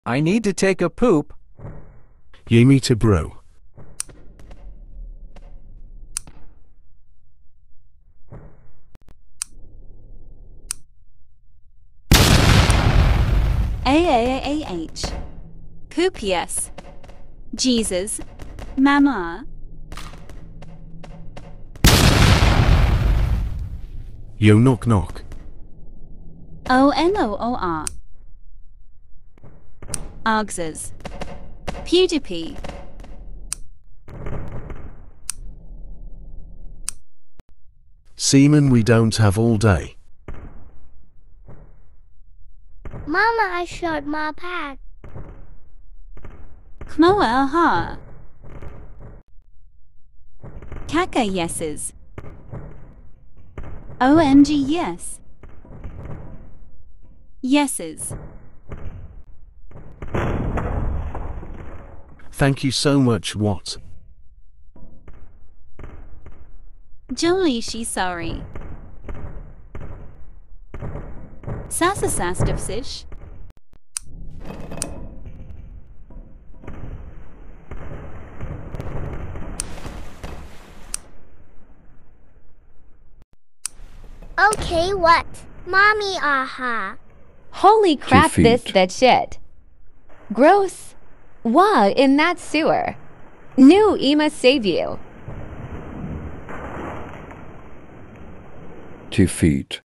I need to take a poop. You meet a bro. AAAH. Poop yes. Jesus. Mama. Yo knock knock. ONOOR. Argses. PewDiePie. Seaman we don't have all day. Mama, I showed my pack. Kmoelha. Kaka yeses. OMG yes. Yeses. Thank you so much. What? Jolie she sorry. Sasasastovsish. Okay, what? Mommy, aha. Holy crap, this feet. that shit. Gross. Wow, in that sewer. New Ema save you. 2 feet.